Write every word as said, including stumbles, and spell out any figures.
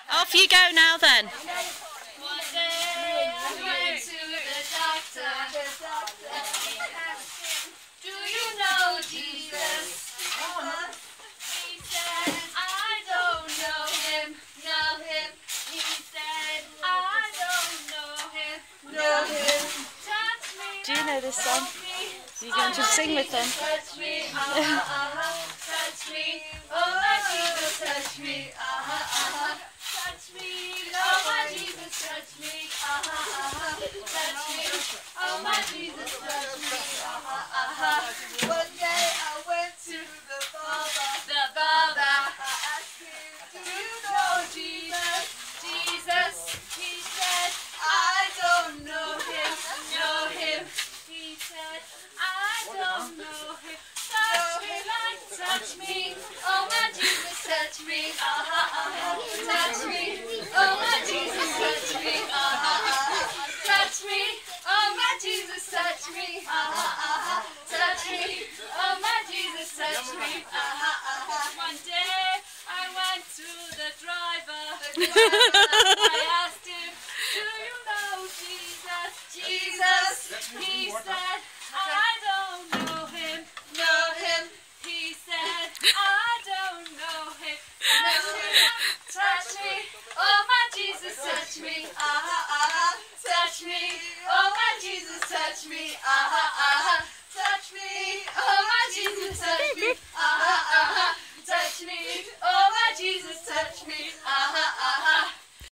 Off you go now then. One day I went to the doctor. Do you know Jesus? He said, I don't know him, know him. He said, I don't know him, know him. Touch me. Do you know this song? Are you going to sing with them? Touch me, uh-huh, uh-huh. Touch me, oh my Jesus, touch me, uh-huh, uh-huh. Touch me, oh my Jesus, touch me, uh-huh, uh-huh. Touch me, oh my Jesus, touch me, uh-huh, uh-huh. One day I went to the barber, the barber. I asked him, do you know Jesus? Jesus, he said, I don't know him, know him. He said, I don't know him. Touch me like, touch me, oh my Jesus, touch me, uh-huh, uh-huh. Touch me, oh my Jesus, touch me, uh-huh, uh-huh. Touch me, oh my Jesus, touch me, uh-huh, uh-huh. Touch me, oh my Jesus, touch me, uh-huh, uh-huh. One day I went to the driver, the driver. I asked him, do you know Jesus? Jesus, he said, I don't know him, know him. He said, I don't know him. Touch me, touch me, oh my Jesus, touch me, uh-huh, uh-huh. Touch me, oh my Jesus, touch me, uh-huh, uh-huh. Touch me, oh my Jesus, touch me.